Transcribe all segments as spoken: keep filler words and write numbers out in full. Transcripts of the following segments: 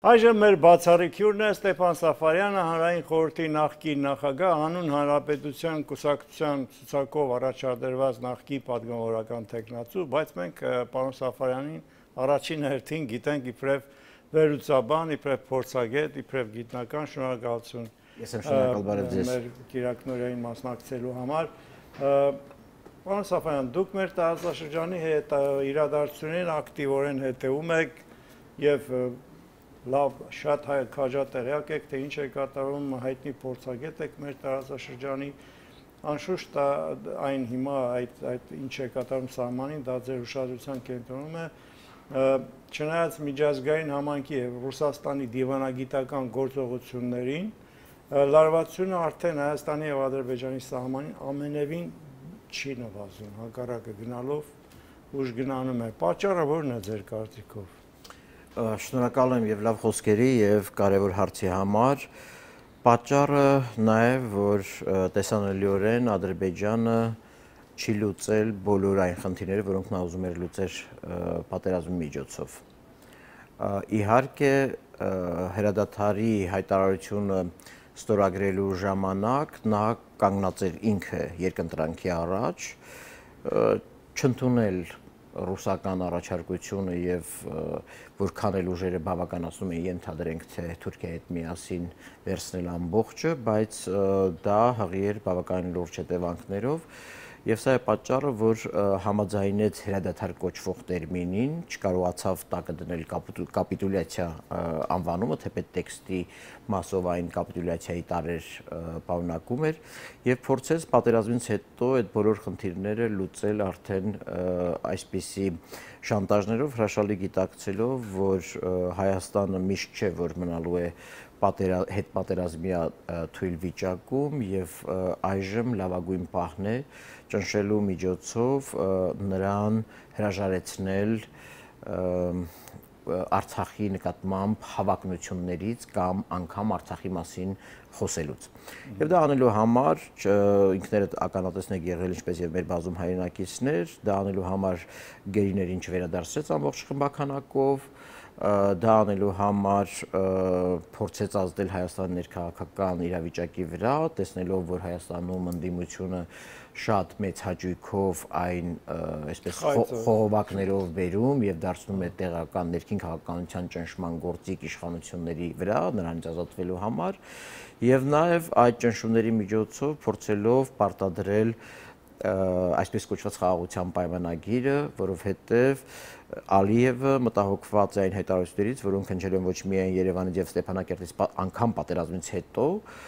Այժմ մեր բացառիկյուրն է Ստեփան Սաֆարյանը, հանրային խորհրդի նախկին նախագահ, հանուն հանրապետության կուսակցության ցուցակով առաջադրված նախկին պատգամավորական տեխնացու, բայց մենք պարոն Սաֆարյանին առաջին հերթին գիտենք իբրև վերլուծաբան, իբրև փորձագետ, իբրև գիտնական, շնորհակալություն։ Ես եմ շնորհակալ, բարև ձեզ։ Մեր կիրակնօրյային մասնակցելու համար։ Պարոն Սաֆարյան, դուք մեր տարածաշրջանի հետ իրադարձություններին ակտիվորեն հետևում եք եւ լավ, շատ քաջատեղյակ եք, թե ինչ է կատարվում, հայտնի փորձագետ եք մեր տարածաշրջանի, անշուշտ այն հիմա այդ այդ ինչ է կատարվում սահմանին, դա ձեր ուշադրության կենտրոնում է, չնայած միջազգային համայնքի եւ Ռուսաստանի դիվանագիտական գործողություններին, լարվածությունը արդեն Հայաստանի եւ Ադրբեջանի սահմանին ամենևին չի նվազում, հակառակը գնալով ուժ գնանում է։ Պատճառը ո՞րն է ձեր կարծիքով։ Շնորհակալ եմ եւ լավ խոսքերի եւ կարեւոր հարցի համար։ Պատճառը նաեւ որ տեսանելիորեն Ադրբեջանը չի լուծել բոլոր այն խնդիրները, որոնք նա ուզում էր լուծել պատերազմի միջոցով։ Իհարկե հրադադարի հայտարարությունը ստորագրելու ժամանակ նա կանգնած էր ինքը երկընտրանքի առաջ, չընդունել ռուսական առաջարկությունը եւ որքան էլ ուժերը բավականացնում են ենթադրենք թե Թուրքիայի հետ միասին վերցնել ամբողջը, բայց դա հղի էր բավական լուրջ հետևանքներով եւ սա է պատճառը, որ համաձայնեց հրադադար կոչվող տերմինին, չկարողացավ տակը դնել կապիտուլյացիա անվանումը, թեպետ տեքստի մասով այն կապիտուլյացիայի տարեր պարունակում էր եւ փորձեց պատերազմից հետո այդ բոլոր խնդիրները լուծել արդեն այսպիսի շանտաժներով, հրաշալի գիտակցելով, որ Հայաստանը միշտ չէ, որ մնալու է հետ պատերազմյա թույլ վիճակում եւ այժմ լավագույն պահն է ճնշելու միջոցով նրան հրաժարեցնել Արցախի նկատմամբ հավակնություններից կամ անգամ Արցախի մասին խոսելուց։ Եվ դա անելու համար ինքներդ ականատեսն եք եղել ինչպես եւ մեր բազում հայրենակիցներ, դա անելու համար գերիներին չվերադարձրեց ամբողջ խմբականակով, դա անելու համար փորձեց ազդել Հայաստանի ներքաղաքական իրավիճակի վրա, տեսնելով, որ Հայաստանում ընդդիմությունը շատ մեծ հաճույքով այն այսպես խողովակներով բերում եւ դարձնում է տեղական ներքին քաղաքականության ճնշման գործիք իշխանությունների վրա, նրանց ազատվելու համար եւ նաեւ այդ ճնշումների միջոցով փորձելով պարտադրել այսպես կոչված խաղաղության պայմանագիրը, որովհետև Ալիևը մտահոգված է այն հայտարարություններից, որոնք հնչել են ոչ միայն Երևանից եւ Ստեփանակերտից, անգամ պատերազմից հետո,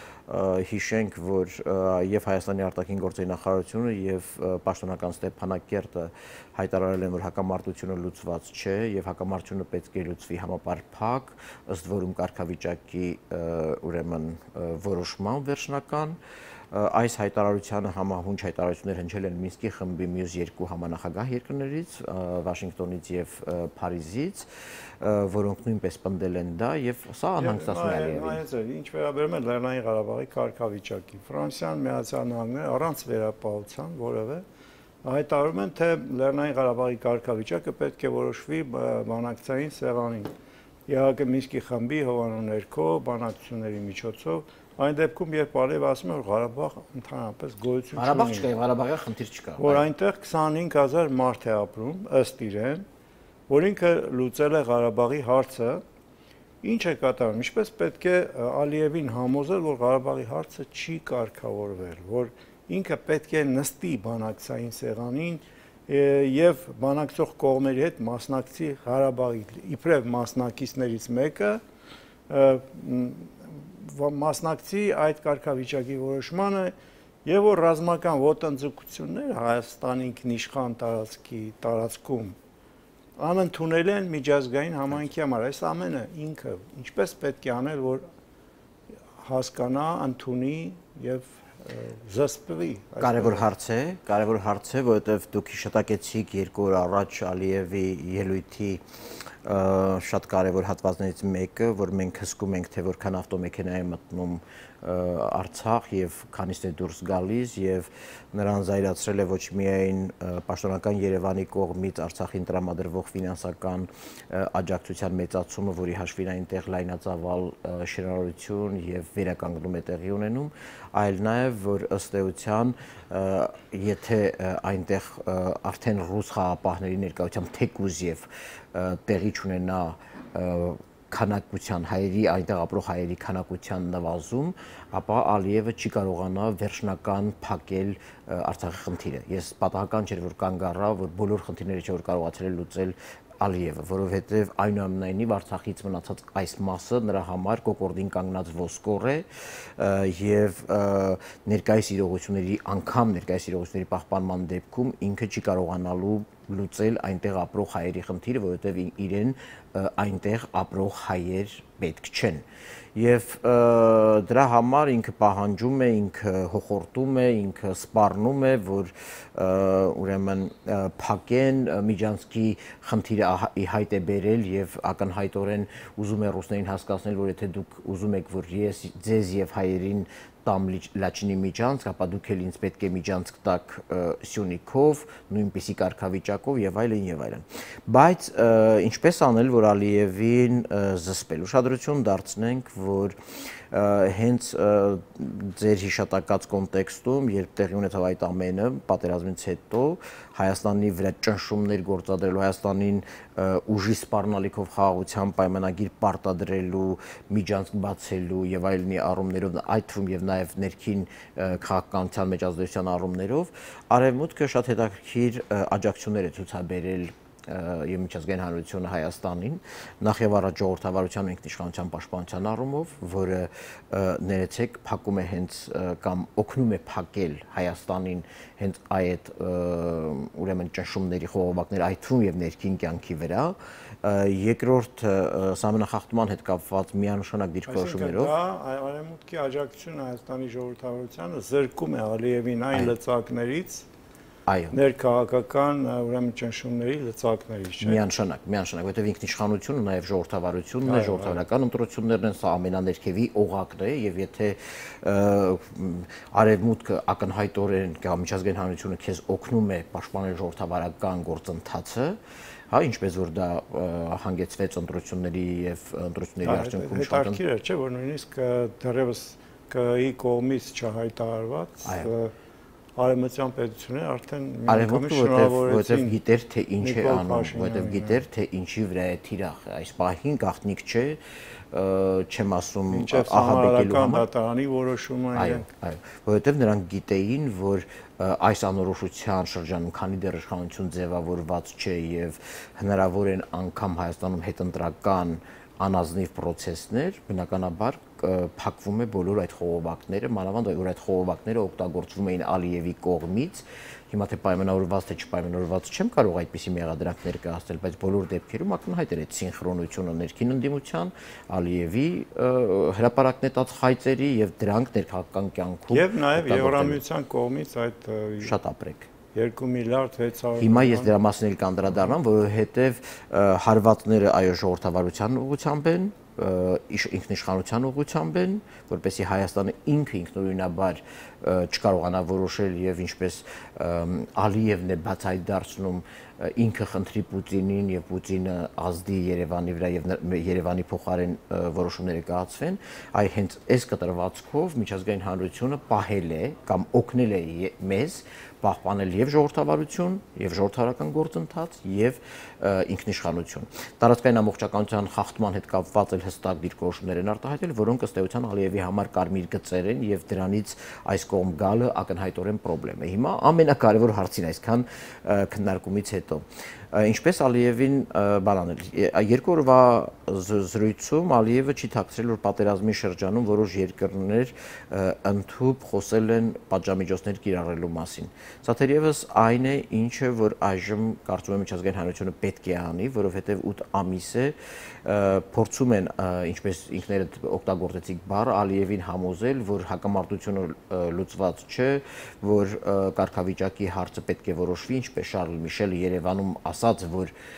հիշենք, որ եւ Հայաստանի արտաքին գործերի նախարարությունը եւ պաշտոնական Ստեփանակերտը հայտարարել են, որ հակամարտությունը լուծված չէ եւ հակամարտությունը պետք է լուծվի համապարփակ, ըստ որում կարգավիճակի ուրեմն որոշման վերջնական այս հայտարարությանը համահունչ հայտարարություններ հնչել են Մինսկի խմբի մյուս երկու համանախագահ երկրներից, Վաշինգտոնից եւ Փարիզից, որոնք նույնպես պնդել են դա եւ սա անհանգստացնում է Ալիևին։ Այո, ինչ վերաբերում է Լեռնային Ղարաբաղի կարգավիճակի, Ֆրանսիան, Միացյալ Նահանգները առանց վերապահության որևէ հայտարարում են, թե Լեռնային Ղարաբաղի կարգավիճակը պետք է որոշվի բանակցային սեղանին։ Իհարկե Մինսկի խմբի հովանու ներքո բանակցությունների միջոցով Այն դեպքում, երբ Ալիևը ասում է, որ Ղարաբաղ ընդհանրապես գոյություն չունի։ Ղարաբաղ չկա, Ղարաբաղի խնդիր չկա։ Որ այնտեղ քսանհինգ հազար մարդ է ապրում, ըստ իրեն, որ ինքը լուծել է Ղարաբաղի հարցը, ինչ է կատարում, ինչպես պետք է Ալիևին համոզել, որ Ղարաբաղի հարցը չի կարգավորվել, որ ինքը պետք է նստի բանակցային սեղանին եւ բանակցող կողմերի հետ մասնակցի Ղարաբաղի իբրև մասնակիցներից մեկը մասնակցի այդ կարգավիճակի որոշմանը եւ որ ռազմական ոտնձգությունները Հայաստանի ինքնիշխան տարածքի տարածքում անընդունել են միջազգային համայնքի համար, այս ամենը ինքը ինչպես պետք է անել, որ հասկանա, ընդունի եւ զսպվի։ Կարևոր հարց է, կարևոր հարց է, որովհետեւ դուք հիշատակեցիք երկու օր առաջ Ալիևի ելույթի շատ կարևոր հատվածներից մեկը, որ մենք հսկում ենք, թե որքան ավտոմեքենա է մտնում Արցախ եւ քանիսն է դուրս գալիս եւ նրան զայրացրել է ոչ միայն պաշտոնական Երևանի կողմից Արցախին տրամադրվող ֆինանսական աջակցության մեծացումը, որի հաշվին այնտեղ լայնածավալ շինարարություն եւ վերականգնում է տեղի ունենում, այլ նաեւ որ ըստ էության եթե այնտեղ արդեն ռուս խաղապահների ներկայությամբ թեկուզ եւ տեղի չունենա քանակության հայերի այնտեղ ապրող հայերի քանակության նվազում, ապա Ալիևը չի կարողանա վերջնական փակել Արցախի խնդիրը։ Ես պատահական չէր որ կանգ առա, որ բոլոր խնդիրները չէ որ կարողացել է լուծել Ալիևը, որովհետև այնուամենայնիվ Արցախից մնացած այս մասը նրա համար կոկորդին կանգնած ոսկոր է եւ ներկայիս իրողությունների անգամ ներկայիս իրողությունների պահպանման դեպքում ինքը չի կարողանալու լուծել այնտեղ ապրող հայերի խնդիրը, որովհետև իրեն այնտեղ ապրող հայեր պետք չեն։ Եվ դրա համար ինքը պահանջում է, ինքը հոխորտում է, ինքը սպառնում է, որ ուրեմն փակեն Միջանցքի խնդիրը ի հայտ է բերել եւ ակնհայտորեն ուզում է ռուսներին հասկացնել, որ եթե դուք ուզում եք, որ ես ձեզ եւ հայերին տամ Լաչինի Միջանցք, ապա դուք էլ ինձ պետք է Միջանցք տաք Սյունիքով, նույնպիսի կարգավիճակով եւ այլն եւ այլն։ Բայց ինչպես անել, որ Ալիևին զսպել։ Ուշադրություն դարձնենք, որ հենց ձեր հիշատակած կոնտեքստում, երբ տեղի ունեցավ այդ ամենը պատերազմից հետո, Հայաստանի վրա ճնշումներ գործադրելու, Հայաստանին ուժի սպառնալիքով խաղաղության պայմանագիր պարտադրելու, Միջանցք բացելու եւ այլնի առումներով, այդ թվում եւ նաեւ ներքին քաղաքականության մեջ ազդեցության առումներով, Արևմուտքը շատ հետաքրքիր աջակցություններ է ցուցաբերել եւ միջազգային հանրությունը Հայաստանին, նախ եւ առաջ ժողովրդավարության ինքնիշխանության պաշտպանության առումով, որը ներեցեք փակում է հենց կամ օգնում է փակել Հայաստանին հենց այդ ուրեմն ճնշումների խողովակներ, այդ թվում եւ ներքին կյանքի վրա, երկրորդ սահմանախախտման հետ կապված միանշանակ դիրքորոշումներով դա Արևմուտքի աջակցությունը Հայաստանի ժողովրդավարությանը զրկում է Ալիևին այն լծակներից, ներքաղաքական ուրեմն ճնշումների լծակներից, չէ՞։ Միանշանակ, միանշանակ, որովհետև ինքնիշխանությունը նաև ժողովրդավարությունն է, ժողովրդավարական ընտրություններն են, սա ամենաներքևի օղակն է, եւ եթե Արևմուտքը ակնհայտորեն կամ միջազգային հանրությունը քեզ օգնում է պաշտպանել ժողովրդավարական գործընթացը, հա, ինչպես որ դա հանգեցվեց ընտրությունների եւ ընտրությունների արդյունքում շատ հետաքրքիր է, չէ՞, որ նույնիսկ դեռևս ԿԸ-ի կողմից չհայտարարված Արևմտյան պետությունները արդեն Արևմուտքը որովհետև գիտեր թե ինչ է անում, որովհետև գիտեր թե ինչի վրա է թիրախը, այս պահին գաղտնիք չէ, չեմ ասում ահաբեկելու համար դատարանի որոշումը այո, այո, որովհետև նրանք գիտեին, որ այս անորոշության շրջանում, քանի դեռ իշխանություն ձևավորված չէ եւ հնարավոր են անգամ Հայաստանում հետընտրական անազնիվ process-ներ, բնականաբար փակվում է բոլոր այդ խողովակները, մանավանդ որ այդ խողովակները օգտագործվում էին Ալիևի կողմից, հիմա թե պայմանավորված թե չպայմանավորված չեմ կարող այդպիսի մեղադրանք ներկայացնել, բայց բոլոր դեպքերում ակնհայտ էր այդ սինխրոնությունը ներքին ընդդիմության, Ալիևի հրապարակ նետած խայծերի եւ դրանք ներքաղաքական կյանքում եւ նաեւ Եվրամիության կողմից այդ շատ ապրեք երկու միլիարդ հեքտար Հիմա ես դրա մասին էլ կանդրադառնամ, որովհետև հարվածները այո ժողովրդավարության ուղղությամբ են, ինքնիշխանության ուղղությամբ են, որպեսզի Հայաստանը ինքը ինքնուրույնաբար չկարողանա որոշել եւ ինչպես Ալիևն է բացայտ դարձնում ինքը խնդրի Պուտինին եւ Պուտինը ազդի Երևանի վրա եւ Երևանի փոխարեն որոշումները կայացվեն, այ հենց այս կտրվածքով միջազգային հանրությունը պահել է կամ օգնել է մեզ պահպանել եւ ժողովրդավարություն, եւ ժողովրդավարական գործընթաց, եւ ինքնիշխանություն։ Տարածքային ամբողջականության խախտման հետ կապված էլ հստակ դիրքորոշումներ են արտահայտել, որոնք ըստ էության Ալիևի համար կարմիր գծեր են եւ դրանից այս կողմ գալը ակնհայտորեն խնդրեմ է։ Հիմա ամենակարևոր հարցին այսքան քննարկումից հետո Ինչպես Ալիևին բանանել։ Երկու օրվա զրույցում Ալիևը չի թաքցրել, որ պատերազմի շրջանում որոշ երկրներ ընդհուպ խոսել են պատժամիջոցներ կիրառելու մասին։ Սա թերևս այն է, ինչը որ այժմ կարծում եմ միջազգային հանրությունը պետք է անի, որովհետև ութ ամիս է փորձում են, ինչպես ինքներդ օգտագործեցիք բառը, Ալիևին համոզել, որ հակամարտությունը լուծված չէ, որ կարգավիճակի հարցը պետք է որոշվի, ինչպես Շարլ Միշելը Երևանում ասաց, որ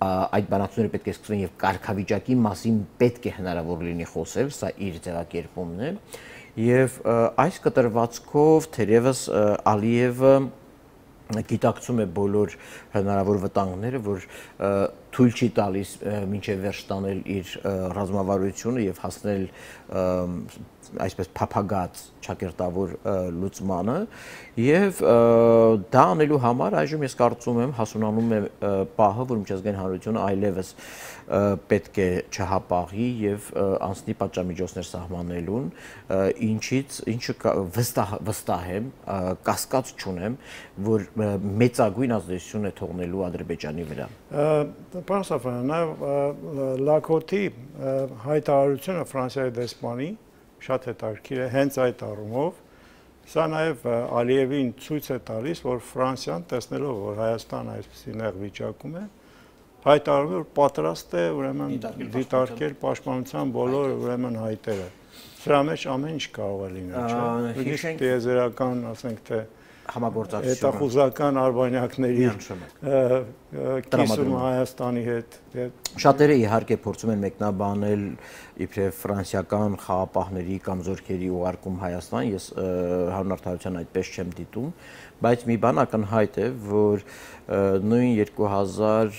այդ բանակցությունները պետք է սկսվեն եւ կարգավիճակի մասին պետք է հնարավոր լինի խոսել, սա իր ձևակերպումն է։ Եվ այս կտրվածքով թերևս Ալիևը գիտակցում է բոլոր հնարավոր վտանգները, որ թույլ չի տալիս մինչև վերջ տանել իր ռազմավարությունը եւ հասնել այսպես փափագած ճակերտավոր լուծմանը եւ դա անելու համար այժմ ես կարծում եմ հասունանում է պահը, որ միջազգային հանրությունը այլևս պետք է չհապաղի եւ անցնի պատժամիջոցներ սահմանելուն, ինչից ինչը վստահ վստահ եմ, կասկած չունեմ, որ մեծագույն ազդեցություն է թողնելու Ադրբեջանի վրա։ Պարոն Սաֆարյան, նաեւ Լաքոթի հայտարարությունը Ֆրանսիայի դեսպանի շատ հետաքրքիր է հենց այդ առումով, սա նաև Ալիևին ցույց է տալիս, որ Ֆրանսիան տեսնելով, որ Հայաստանը այսպիսի նեղ վիճակում է, հայտարարում է, որ պատրաստ է ուրեմն դիտարկել պաշտպանության բոլոր ուրեմն հայտերը։ Սրա մեջ ամեն ինչ կարող է լինել, չէ՞։ Տիեզերական, ասենք թե համագործակցություն հետախուզական արբանյակների կիսումը Հայաստանի հետ։ Շատերը իհարկե փորձում են մեկնաբանել իբրև ֆրանսիական խաղապահների կամ զորքերի ուղարկում Հայաստան, ես հանրարտահայտության այդպես չեմ դիտում, բայց մի բան ակնհայտ է, որ նույն երկու հազար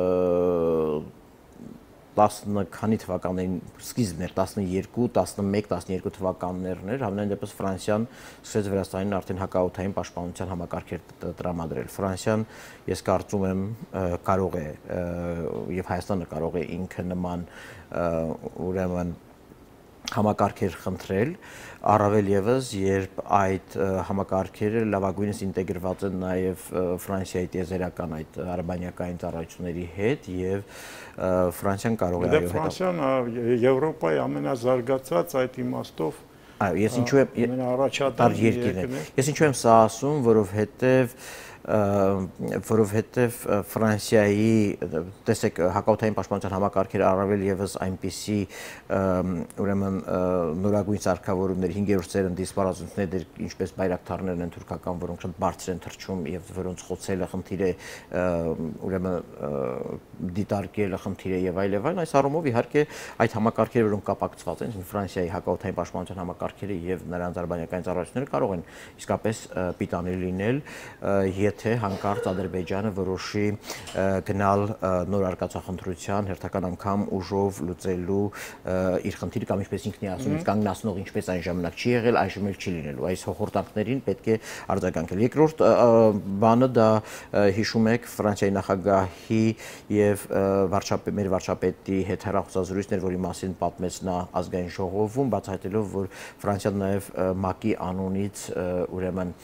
տասը քանի թվականներին սկիզբն էր տասնյոթ, տասնմեկ, տասնյոթ թվականներն էր, համենայն դեպս Ֆրանսիան սկսեց Վրաստանին արդեն հակաօդային պաշտպանության համակարգեր տրամադրել։ Ֆրանսիան, ես կարծում եմ, կարող է եւ Հայաստանը կարող է ինքը նման ուրեմն համակարգեր խնդրել, առավել եւս երբ այդ համակարգերը լավագույնս ինտեգրված են նաեւ Ֆրանսիայի տիեզերական այդ արբանյակային ծառայությունների հետ եւ Ֆրանսիան կարող է այո Ֆրանսիան Եվրոպայի ամենազարգացած այդ իմաստով այո ես ինչու եմ ամենաառաջադեմ երկիրն է ես ինչու եմ սա ասում որովհետեւ որովհետև Ֆրանսիայի տեսեք հակաօդային պաշտպանության համակարգերը առավել եւս այնպիսի ուրեմն նորագույն սարքավորումներ հինգերորդ սերնդի սպառազիններ ինչպես բայրակթարներն են թուրքական որոնք շատ բարձր են թռչում եւ որոնց խոցելը խնդիր է ուրեմն դիտարկելը խնդիր է եւ այլ եւ այլ այս առումով իհարկե այդ համակարգերը որոնք կապակցված են Ֆրանսիայի հակաօդային պաշտպանության համակարգերը եւ նրանց արբանյակային ծառայությունները կարող են իսկապես պիտանի լինել եթե հանկարծ Ադրբեջանը որոշի գնալ նոր արկածախնդրության հերթական անգամ ուժով լուծելու իր խնդիրը կամ ինչպես ինքն է ասում, կանգնացնող ինչպես այն ժամանակ չի եղել, այժմ էլ չի լինելու։ Այս հոխորտանքներին պետք է արձագանքել։ Երկրորդ բանը դա հիշում եք Ֆրանսիայի նախագահի եւ վարչապետ մեր վարչապետի հետ հեռախոսազրույցներ, որի մասին պատմեց նա ազգային ժողովում, բացահայտելով, որ Ֆրանսիան նաեւ ՄԱԿ-ի անունից ուրեմն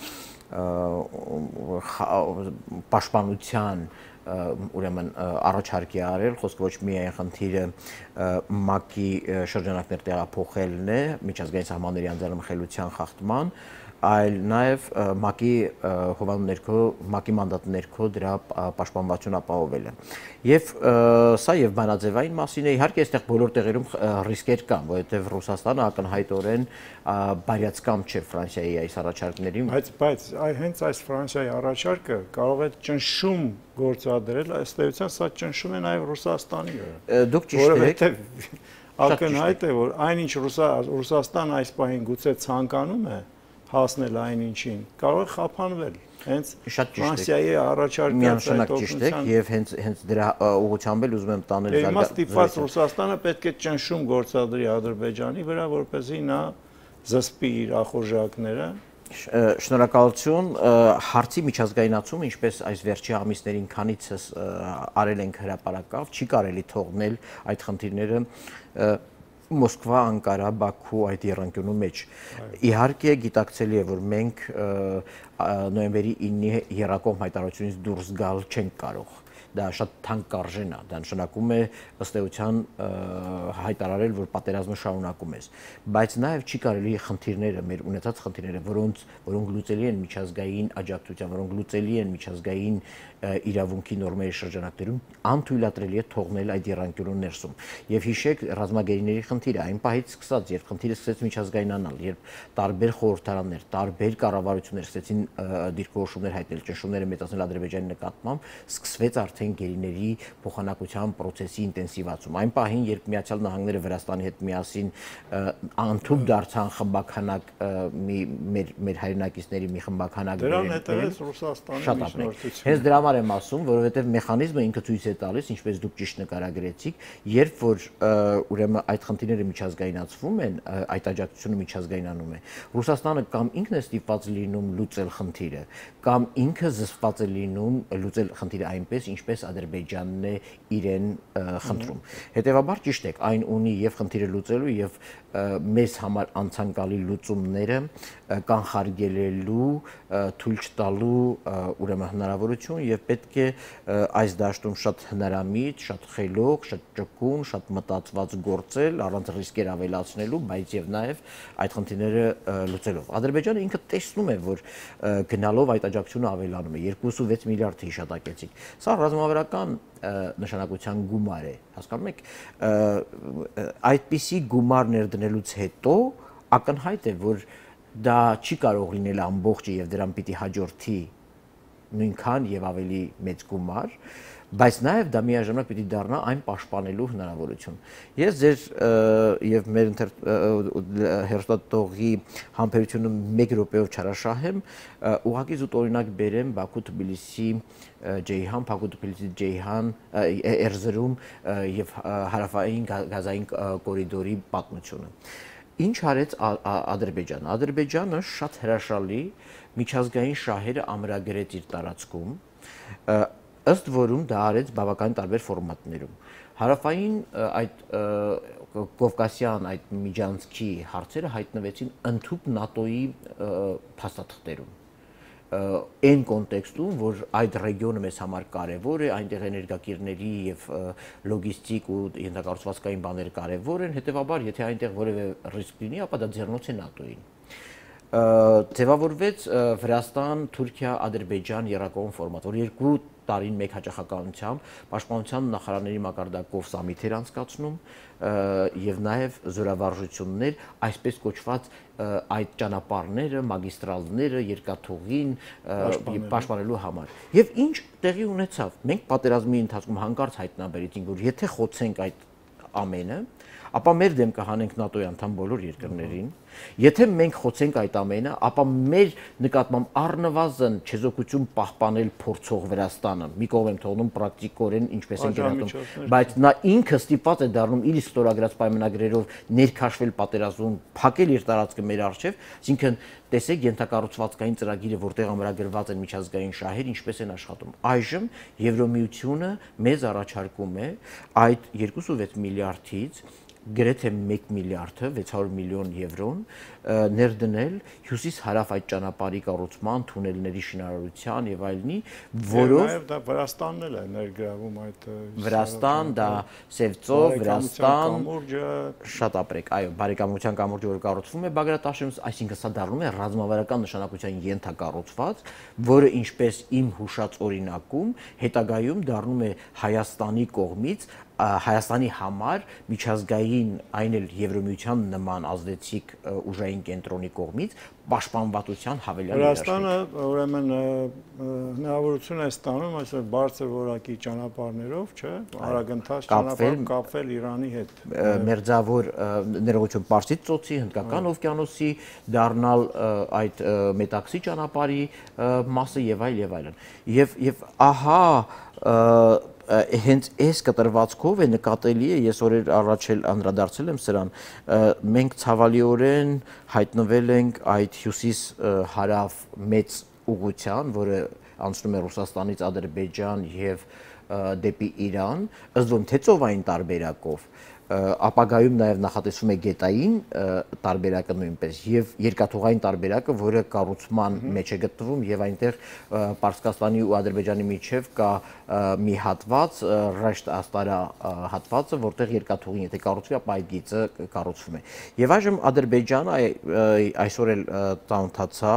պաշտպանության ուրեմն առաջարկի արել, խոսքը ոչ միայն խնդիրը ՄԱԿ-ի շրջանակներ տեղափոխելն է, միջազգային սահմանների անձեռնմխելիության խախտման, այլ նաև ՄԱԿ-ի հովանու ներքո, ՄԱԿ-ի մանդատի ներքո դրա պաշտպանվածություն ապահովելը։ Եվ սա եւ բանաձևային մասին է, իհարկե այստեղ բոլոր տեղերում ռիսկեր կան, որովհետեւ Ռուսաստանը ակնհայտորեն բարյացկամ չէ Ֆրանսիայի այս առաջարկներին։ Բայց բայց հենց այս Ֆրանսիայի առաջարկը կարող է ճնշում գործադրել, ըստ էության սա ճնշում է նաև Ռուսաստանի վրա։ Դուք ճիշտ եք։ Ակնհայտ է, որ այնինչ Ռուսաստանը այս պահին գուցե ցանկանում է հասնել այն ինչին, կարող է խափանվել։ Հենց Ֆրանսիայի առաջարկած միանշանակ ճիշտ եք եւ հենց հենց դրա ուղղությամբ էլ ուզում եմ տանել զարգացնել։ Հիմա ստիպված Ռուսաստանը պետք է ճնշում գործադրի Ադրբեջանի վրա, որպեսզի նա զսպի իր ախորժակները։ Շնորհակալություն, հարցի միջազգայնացումը, ինչպես այս վերջի ամիսներին քանիցս արել ենք հրապարակավ, չի կարելի թողնել այդ խնդիրները Մոսկվա, Անկարա, Բաքու այդ եռանկյունու մեջ։ Իհարկե գիտակցելի է, որ մենք նոյեմբերի ինի եռակողմ հայտարարությունից դուրս գալ չենք կարող։ Դա շատ թանկարժեն է, դա նշանակում է ըստ էության հայտարարել, որ պատերազմը շարունակում է, բայց նաև չի կարելի խնդիրները, մեր ունեցած խնդիրները, որոնց որոնք լուծելի են միջազգային աջակցությամբ, որոնք լուծելի են միջազգային իրավունքի նորմերի շրջանակներում, անթույլատրելի է թողնել այդ եռանկյունու ներսում։ Եվ հիշեք ռազմագերիների խնդիրը, այն պահից սկսած, երբ խնդիրը սկսեց միջազգայնանալ, երբ տարբեր խորհրդարաններ, տարբեր կառավարություններ սկսեցին դիրքորոշումներ հայտնել, ճնշումները մեծացնել Ադրբեջանի նկատմամբ, սկսվեց արդեն գերիների փոխանակության process-ի ինտենսիվացում։ Այն պահին, երբ Միացյալ Նահանգները Վրաստանի հետ միասին անդամ դարձան խմբականակ մի մեր մեր հայրենակիցների մի խմբականակ դրան հետևեց Ռուսաստանի միջնորդությունը։ Հենց դրա համար եմ ասում, որովհետև մեխանիզմը ինքը ցույց է տալիս, ինչպես դուք ճիշտ նկարագրեցիք, երբ որ ուրեմն այդ խնդիրները միջազգայնացվում են, այդ աջակցությունը միջազգայնանում է, Ռուսաստանը կամ ինքն է ստիպված լինում լուծել խնդիրը, կամ ինքը զսպված է լինում լուծել խնդիրը այնպես, ինչպես Ադրբեջանն է իրեն խնդրում։ Հետևաբար ճիշտ եք, այն ունի եւ խնդիրը լուծելու եւ մեզ համար անցանկալի լուծումները կանխարգելելու, թույլ չտալու ուրեմն հնարավորություն եւ պետք է այս դաշտում շատ հնարամիտ, շատ խելոք, շատ ճկուն, շատ մտածված գործել, առանց ռիսկեր ավելացնելու, բայց եւ նաեւ այդ խնդիրները լուծելով։ Ադրբեջանը ինքը տեսնում է, որ գնալով այդ աջակցությունը ավելանում է, երկուսունվեց միլիարդ հիշատակեցիք։ Սա ռազմավարական նշանակության գումար է, հասկանում եք, այդպիսի գումար ներդնելուց հետո ակնհայտ է, որ դա չի կարող լինել ամբողջը եւ դրան պիտի հաջորդի նույնքան եւ ավելի մեծ գումար, բայց նաեւ դա միաժամանակ պիտի դառնա այն պաշտպանելու հնարավորություն։ Ես ձեր եւ մեր հերոստատողի համբերությունը մեկ րոպեով չարաշահեմ, ուղղակի զուտ օրինակ բերեմ Բաքու-Թբիլիսի Ջեյհան, Բաքու-Թբիլիսի Ջեյհան, Էրզրում եւ հարավային գազային կորիդորի պատմությունը։ Ինչ արեց Ադրբեջանը։ Ադրբեջանը շատ հրաշալի միջազգային շահերը ամրագրեց իր տարածքում, ըստ որում դա արեց բավական տարբեր ֆորմատներում։ Հարավային այդ Կովկասյան այդ միջանցքի հարցերը հայտնվեցին ընդհուպ ՆԱՏՕ-ի փաստաթղթերում։ Այն կոնտեքստում, որ այդ ռեգիոնը մեզ համար կարևոր է, այնտեղ էներգակիրների եւ լոգիստիկ ու ենթակառուցվածքային բաներ կարևոր են, հետեւաբար եթե այնտեղ որևէ ռիսկ լինի, ապա դա ձեռնոց է ՆԱՏՕ-ին։ Ձևավորվեց Վրաստան, Թուրքիա, Ադրբեջան երակողմ ֆորմատ, որ երկու տարին մեկ հաճախականությամբ պաշտպանության նախարարների մակարդակով սամիթ էր անցկացնում եւ նաեւ զորավարժություններ, այսպես կոչված այդ ճանապարհները, մագիստրալները երկաթուղին պաշտպանելու համար։ Եվ ինչ տեղի ունեցավ։ Մենք պատերազմի ընթացքում հանկարծ հայտնաբերեցինք, որ եթե խոցենք այդ ամենը, ապա մեր դեմ կհանենք ՆԱՏՕ-ի անդամ բոլոր երկրներին։ Եթե մենք խոցենք այդ ամենը, ապա մեր նկատմամբ առնվազն չեզոքություն պահպանել փորձող Վրաստանը, մի կողմ եմ թողնում պրակտիկորեն ինչպես են գնահատում, բայց նա ինքը ստիպված է դառնում իր ստորագրած պայմանագրերով ներքաշվել պատերազմում, փակել իր տարածքը մեր առջև, այսինքն տեսեք ենթակառուցվածքային ծրագիրը, որտեղ ամրագրված են միջազգային շահեր, ինչպես են աշխատում։ Այժմ Եվրոմիությունը մեզ առաջարկում է այդ երկուսունվեց միլիարդից գրեթե մեկ միլիարդը վեց հարյուր միլիոն եվրոն ներդնել հյուսիս-հարավ այդ ճանապարհի կառուցման, թունելների շինարարության եւ այլնի, որով նաեւ դա Վրաստանն էլ է ներգրավում այդ Վրաստան, դա Սևծով, Վրաստան, շատ ապրեք, այո, բարեկամության կամուրջը որ կառուցվում է Բագրատաշարում, այսինքն սա դառնում է ռազմավարական նշանակության ենթակառուցված, որը ինչպես իմ հուշած օրինակում հետագայում դառնում է Հայաստանի կողմից Հայաստանի համար միջազգային այն էլ Եվրոմիության նման ազդեցիկ ուժային կենտրոնի կողմից պաշտպանվածության հավելյալ Վրաստանը ուրեմն հնարավորություն է ստանում այսօր բարձր որակի ճանապարհներով, չէ՞, արագընթաց ճանապարհ կապվել Իրանի հետ։ Մերձավոր ներողություն Պարսից ծոցի, Հնդկական օվկիանոսի դառնալ այդ մետաքսի ճանապարհի մասը եւ այլ եւ այլն։ Եվ եւ ահա հենց այս կտրվածքով է նկատելի է, ես օրեր առաջ էլ անդրադարձել եմ սրան, մենք ցավալիորեն հայտնվել ենք այդ հյուսիս-հարավ մեծ ուղղության, որը անցնում է Ռուսաստանից Ադրբեջան եւ դեպի Իրան, ըստ որում թե ծովային տարբերակով, ապագայում նաև նախատեսվում է գետային տարբերակը նույնպես եւ երկաթուղային տարբերակը, որը կառուցման մեջ է գտնվում եւ այնտեղ Պարսկաստանի ու Ադրբեջանի միջև կա մի հատված, Ռաշտ Աստարա հատվածը, որտեղ երկաթուղին եթե կառուցվի, ապա այդ գիծը կառուցվում է։ Եվ այժմ Ադրբեջանը այսօր էլ ծանոթացա,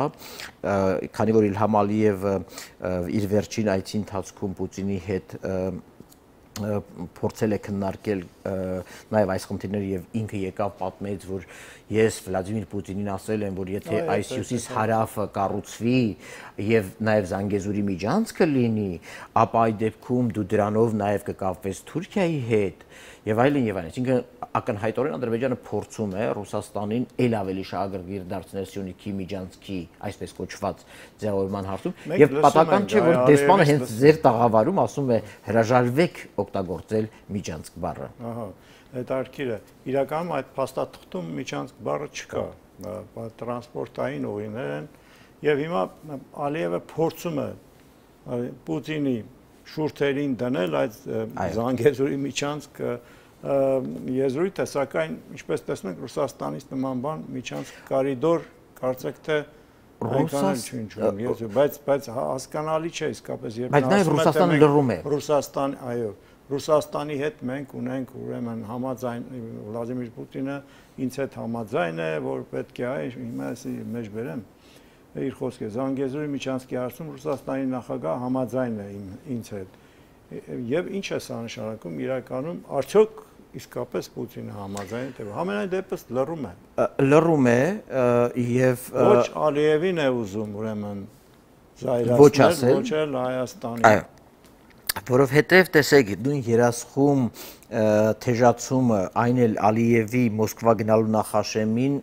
քանի որ Իլհամ Ալիևը իր վերջին այցի ընթացքում Պուտինի հետ փորձել է քննարկել նաև այս խնդիրները եւ ինքը եկավ պատմեց, որ ես Վլադիմիր Պուտինին ասել եմ, որ եթե այս հյուսիս հարավը կառուցվի եւ նաև Զանգեզուրի միջանցքը լինի, ապա այդ դեպքում դու դրանով նաև կկապվես Թուրքիայի հետ եւ այլն եւ այլն։ Այսինքն ակնհայտորեն Ադրբեջանը փորձում է Ռուսաստանին ել ավելի շահագրգիռ դարձնել Սյունիքի միջանցքի, այսպես կոչված ձևավորման հարցում եւ պատահական չէ, որ դեսպանը հենց ձեր տաղավարում ասում է հրաժարվեք օգտագործել միջանցք բառը։ Ահա, հետաքրքիր է։ Իրականում այդ փաստաթղթում միջանցք բառը չկա, տրանսպորտային ուղիներ են եւ հիմա Ալիևը փորձում է Պուտինի շուրթերին դնել այդ Զանգեզուրի միջանցքը եզրույթ է, սակայն ինչպես տեսնենք Ռուսաստանից նման բան միջանցք կորիդոր կարծեք թե այնքան չունի, բայց բայց հասկանալի չէ իսկապես երբ բայց նաև Ռուսաստանը լռում է։ Ռուսաստան, այո, Ռուսաստանի հետ մենք ունենք ուրեմն համաձայն Վլադիմիր Պուտինը ինձ հետ համաձայն է, որ պետք է այ հիմա էսի մեջ բերեմ իր խոսքը Զանգեզուրի միջանցքի հարցում Ռուսաստանի նախագահ համաձայն է ինձ հետ։ Եվ ինչ է սա նշանակում իրականում արդյոք իսկապես Պուտինը համաձայն է, թե համենայն դեպս լռում է։ Լռում է եւ ոչ Ալիևին է ուզում ուրեմն զայրացնել, ոչ էլ Հայաստանին։ Այո։ Որովհետև տեսեք, նույն երասխում թեժացումը այն էլ Ալիևի Մոսկվա գնալու նախաշեմին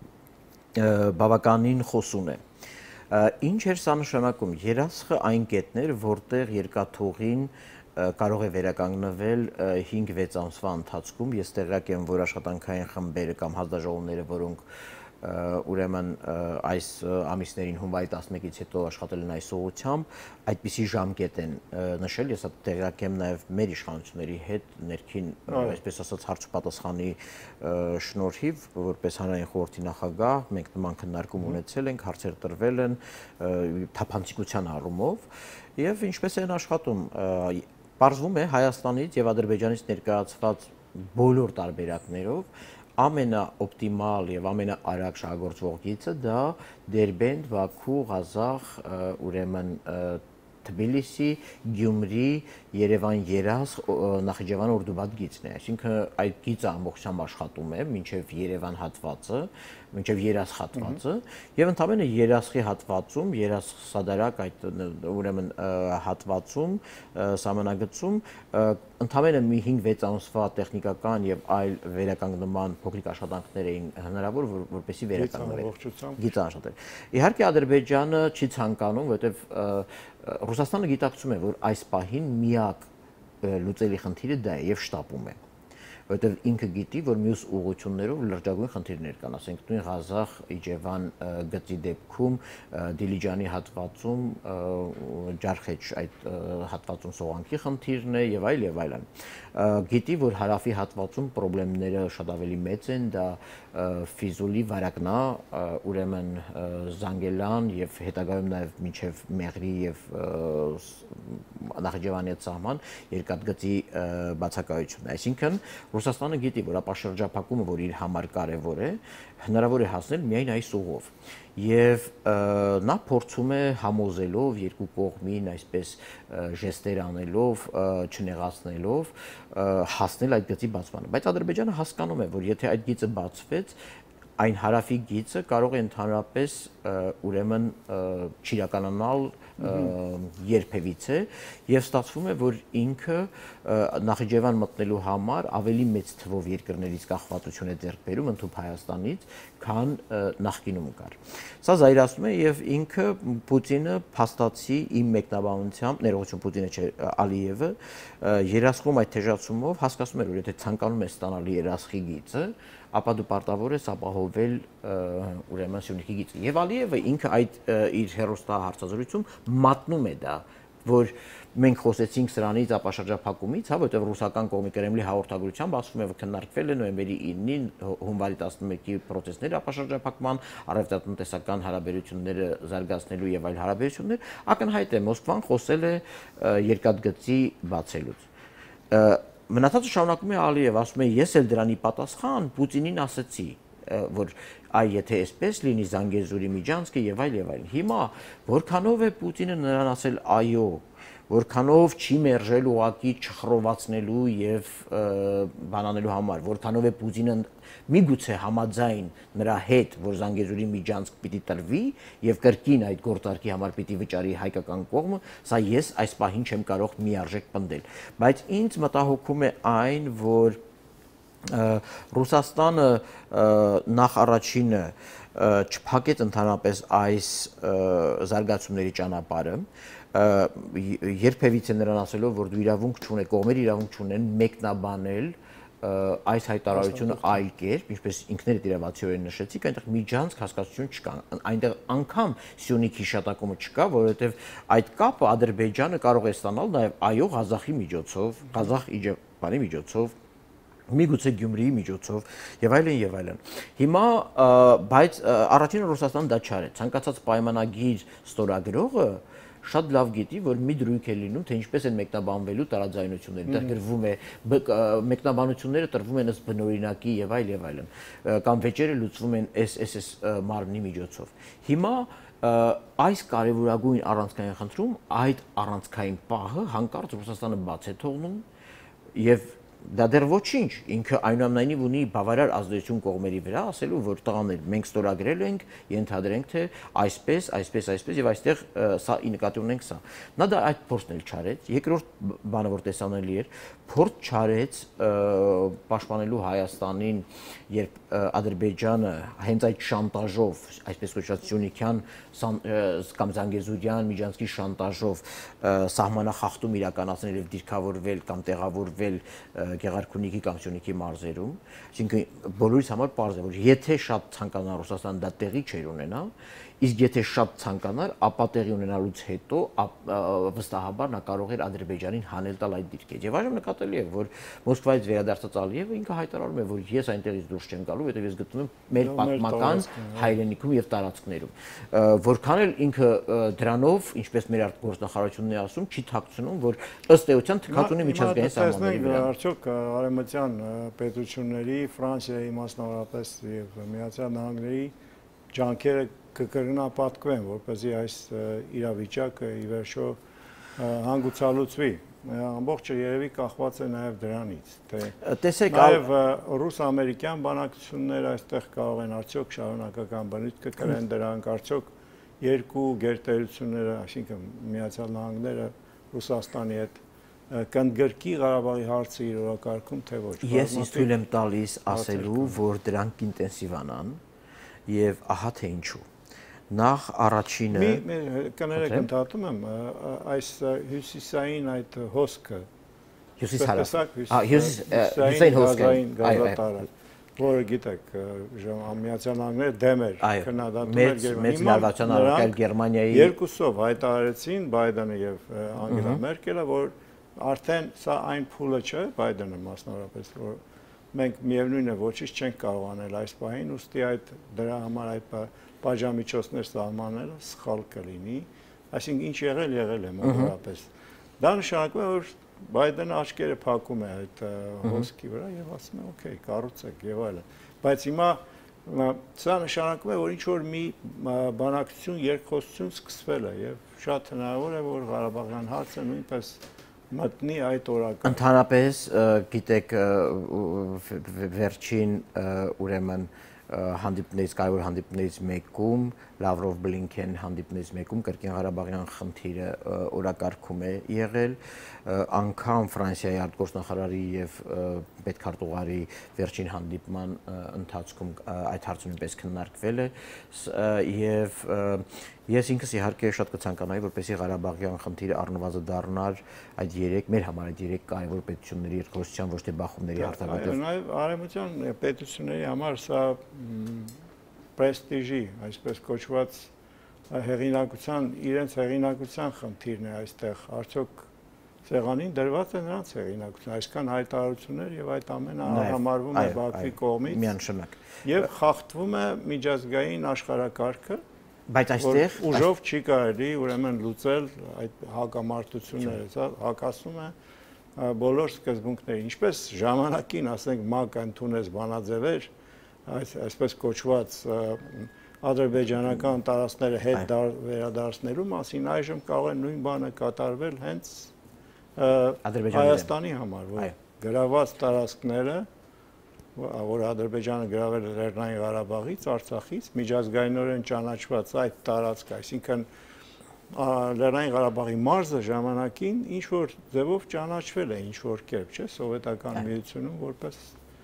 բավականին խոսուն է։ Ինչ էր սա նշանակում։ Երասխը այն կետն էր, որտեղ երկաթուղին կարող է վերականգնվել հինգ-վեց ամսվա ընթացքում։ Ես տեղյակ եմ, որ աշխատանքային խմբերը կամ հանձնաժողովները, որոնք ուրեմն այս ամիսներին հունվարի տասնմեկից հետո աշխատել են այս ուղղությամբ, այդպիսի ժամկետ են նշել, ես տեղյակ եմ նաև մեր իշխանությունների հետ ներքին, այսպես ասած, հարց ու պատասխանի շնորհիվ, որպես հանրային խորհրդի նախագահ, մենք նման քննարկում ունեցել ենք, հարցեր տրվել են թափանցիկության առումով, եւ ինչպես են աշխատում, պարզվում է Հայաստանից եւ Ադրբեջանից ներկայացված բոլոր տարբերակներով ամենաօպտիմալ եւ ամենաարագ շահագործվող գիծը դա Դերբենդ, Բաքու, Ղազախ, ուրեմն Թբիլիսի, Գյումրի, Երևան, Երազղ, Նախիջևան, Օրդուբադ գիծն է, այսինքն այդ գիծը ամբողջությամբ աշխատում է մինչև Երևան հատվածը, մինչև Երազղ հատվածը, եւ ընդհանրապես Երազղի հատվածում, Երազղ-Սադարակ այդ ուրեմն հատվածում, սահմանագծում ընդհանրապես մի հինգ-վեց ամսվա տեխնիկական եւ այլ վերականգնման փոքրիկ աշխատանքներ էին հնարավոր, որպեսզի վերականգնվեն գիծը աշխատել։ Իհարկե Ադրբեջանը չի ցանկանում, որովհետեւ Ռուսաստանը գիտակցում է, որ այս պահին միակ լուծելի խնդիրը դա է եւ շտապում է, որովհետեւ ինքը գիտի, որ մյուս ուղղություններով լրջագույն խնդիրներ կան, ասենք նույն Ղազախ, Իջևան գծի դեպքում, Դիլիջանի հատվածում, Ջարխեջ այդ հատվածում սողանքի խնդիրն է եւ այլ եւ այլն։ Գիտի, որ հարավի հատվածում խնդիրները շատ ավելի մեծ են, դա Ֆիզուլի վարակնա, ուրեմն Զանգելան եւ հետագայում նաեւ մինչեւ Մեղրի եւ Նախիջևանի սահման երկաթգծի բացակայությունն է։ Այսինքն Ռուսաստանը գիտի, որ ապաշրջափակումը, որ իր համար կարևոր է, հնարավոր է հասնել միայն այս ուղով։ Եվ նա փորձում է համոզելով երկու կողմին այսպես ժեստեր անելով, չնեղացնելով հասնել այդ գծի բացմանը։ Բայց Ադրբեջանը հասկանում է, որ եթե այդ գիծը բացվեց, այն հարավի գիծը կարող է ընդհանրապես ուրեմն չիրականանալ երբևիցե եւ ստացվում է, որ ինքը Նախիջևան մտնելու համար ավելի մեծ թվով երկրներից կախվածություն է ձեռք բերում ընդհանուր Հայաստանից, քան նախկինում կար։ Սա զայրացնում է եւ ինքը Պուտինը փաստացի իմ մեկնաբանությամբ, ներողություն Պուտինը չէ, Ալիևը երասխում այդ թեժացումով հասկացում էր, որ եթե ցանկանում է ստանալ երասխի գիծը, ապա դու պարտավոր ես ապահովել ուրեմն Սյունիքի գիծը։ Եվ Ալիևը ինքը այդ իր հերոստահարցազրույցում մատնում է դա, որ մենք խոսեցինք սրանից ապաշրջափակումից, հա, որտեղ ռուսական կողմի Կրեմլի հաղորդագրությամբ ասվում է, որ քննարկվել է նոյեմբերի ինին հունվարի տասնմեկի պրոցեսները ապաշրջափակման, առևտրատնտեսական հարաբերությունները զարգացնելու եւ այլ հարաբերություններ, ակնհայտ է Մոսկվան խոսել է երկաթգծի բացելուց։ Մնացածը շարունակում է Ալիև, ասում է ես էլ դրանի պատասխան Պուտինին ասեցի, որ այ եթե այսպես լինի Զանգեզուրի միջանցքը եւ այլ եւ այլ։ Հիմա որքանով է Պուտինը նրան ասել այո, որքանով չի մերժել ուղակի չխռովացնելու եւ բանանելու համար, որքանով է Պուտինը միգուցե համաձայն նրա հետ, որ Զանգեզուրի միջանցք պիտի տրվի եւ կրկին այդ գործարքի համար պիտի վճարի հայկական կողմը, սա ես այս պահին չեմ կարող միարժեք պնդել, բայց ինձ մտահոգում է այն, որ Ռուսաստանը նախ առաջինը չփակեց ընդհանրապես այս զարգացումների ճանապարհը, երբևիցե նրան ասելով, որ դու իրավունք չունես, կողմերը իրավունք չունեն մեկնաբանել այս հայտարարությունը այլ կերպ, ինչպես ինքներդ իրավացիորեն նշեցիք, այնտեղ միջանցք հասկացություն չկա, այնտեղ անգամ Սյունիք հիշատակումը չկա, որովհետև այդ կապը Ադրբեջանը կարող է ստանալ նաև այո Ղազախի միջոցով, Ղազախ Իջևանի միջոցով, միգուցե Գյումրիի միջոցով եւ այլն եւ այլն։ Հիմա բայց առաջինը Ռուսաստանը դա չարեց։ Ցանկացած պայմանագիր ստորագրողը շատ լավ գիտի, որ մի դրույթ է լինում, թե ինչպես են մեկնաբանվելու տարաձայնությունները։ Դա գրվում է մեկնաբանությունները տրվում են ըստ բնօրինակի եւ այլ եւ այլն, կամ վեճերը լուծվում են էս էս էս մարմնի միջոցով։ Հիմա այս կարևորագույն առանցքային խնդրում այդ առանցքային պահը հանկարծ Ռուսաստանը բաց է թողնում եւ դա դեռ ոչինչ, ինքը այնուամենայնիվ ունի բավարար ազդեցություն կողմերի վրա, ասելու որ տղաներ, մենք ստորագրել ենք, ենթադրենք թե այսպես, այսպես, այսպես եւ այստեղ սա ի նկատի ունենք սա։ Նա դա այդ փորձն էլ չարեց, երկրորդ բանը որ տեսանելի էր, փորձ չարեց պաշտպանելու Հայաստանին, երբ Ադրբեջանը հենց այդ շանտաժով, այսպես կոչված Սյունիքյան կամ Զանգեզուրյան միջանցքի շանտաժով սահմանախախտում իրականացնել եւ դիրքավորվել կամ տեղավորվել Գեղարքունիքի կամ Սյունիքի մարզերում, այսինքն բոլորիս համար պարզ է, որ եթե շատ ցանկանա Ռուսաստանը դա տեղի չէր ունենա, իսկ եթե շատ ցանկանար, ապա տեղի ունենալուց հետո վստահաբար նա կարող էր Ադրբեջանին հանել տալ այդ դիրքեր։ Եվ այժմ նկատելի է, որ Մոսկվայից վերադարձած Ալիևը ինքը հայտարարում է, որ ես այնտեղից դուրս չեմ գալու, որովհետև ես գտնվում եմ մեր պատմական հայրենիքում եւ տարածքներում։ Որքան էլ ինքը դրանով, ինչպես մեր արտգործնախարարությունն է ասում, չի թաքցնում, որ ըստ էության թքած ունի միջազգային սահմանների վրա։ Արդյոք արևմտյան պետությունների, Ֆրանսիայի մասնավորապես եւ Միացյալ Նահանգների ջանքերը կկրնապատկվեն, որպեսզի այս իրավիճակը ի վերջո հանգուցալուծվի։ Ամբողջը երևի կախված է նաև դրանից, թե նաև ռուս-ամերիկյան բանակցությունները այստեղ կարող են արդյոք շարունակական բնույթ կկրեն դրանք, արդյոք երկու գերտերությունները, այսինքն Միացյալ Նահանգները Ռուսաստանի հետ կընդգրկի Ղարաբաղի հարցը իր օրակարգում, թե ոչ։ Ես ինձ թույլ եմ տալիս ասելու, որ դրանք կինտենսիվանան եւ ահա թե ինչու։ Նախ առաջինը կներեք ընդհատում եմ այս հյուսիսային այդ հոսքը հյուսիսային հոսքը որը գիտեք Միացյալ Նահանգները դեմ էր քննադատում էր Գերմանիայի երկուսով հայտարարեցին Բայդենը եւ Անգելա Մերկելը, որ արդեն սա այն փուլը չէ, Բայդենը մասնավորապես, որ մենք միևնույն է ոչինչ չենք կարող անել այս պահին, ուստի այդ դրա համար այդ բաժամիջոցներ սահմանելը սխալ կլինի, այսինքն ինչ եղել եղել է մոտավորապես։ Դա նշանակում է, որ Բայդենը աչքերը փակում է այդ հոսքի վրա եւ ասում է, օքեյ, կառուցեք եւ այլն։ Բայց հիմա սա նշանակում է, որ ինչ որ մի բանակցություն, երկխոսություն սկսվել է եւ շատ հնարավոր է, որ Ղարաբաղյան հարցը նույնպես մտնի այդ օրակարգ։ Ընդհանրապես, գիտեք, վերջին ուրեմն հանդիպներից, կարևոր հանդիպներից մեկում, Լավրով Բլինքեն հանդիպներից մեկում կրկին Ղարաբաղյան խնդիրը օրակարգում է եղել, անգամ Ֆրանսիայի արտգործնախարարի եւ պետքարտուղարի վերջին հանդիպման ընթացքում այդ հարցը նույնպես քննարկվել է եւ ես ինքս իհարկե շատ կցանկանայի, որպեսզի Ղարաբաղյան խնդիրը առնվազն դառնար այդ երեք մեր համար այդ երեք կարևոր պետությունների երկխոսության ոչ թե բախումների հարթավետով։ Նաեւ արևմտյան պետությունների համար սա պրեստիժի, այսպես կոչված հեղինակության, իրենց հեղինակության խնդիրն է այստեղ, արդյոք սեղանին դրված է նրանց հեղինակություն, այսքան հայտարարություններ եւ այդ ամենը համարվում է Բաքվի կողմից միանշանակ եւ խախտվում է միջազգային աշխարհակարգը, բայց այստեղ ուժով չի կարելի ուրեմն լուծել այդ հակամարտությունները, սա հակասում է բոլոր սկզբունքներին, ինչպես ժամանակին, ասենք, ՄԱԿ ընդունեց բանաձևեր, այսպես կոչված ադրբեջանական տարածքները հետ վերադարձնելու մասին այժմ կարող է նույն բանը կատարվել հենց Հայաստանի համար, որ գրաված տարածքները, որ Ադրբեջանը գրավել է Լեռնային Ղարաբաղից, Արցախից, միջազգայինորեն ճանաչված այդ տարածքը, այսինքն Լեռնային Ղարաբաղի մարզը ժամանակին ինչ որ ձևով ճանաչվել է ինչ որ կերպ, չէ՞, սովետական միությունում որպես